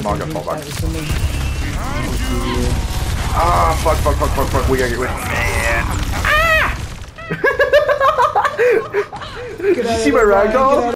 Margaret, fall back. That was me. Ah, fuck. We gotta get rid of it. Ah! Did you see my ragdoll?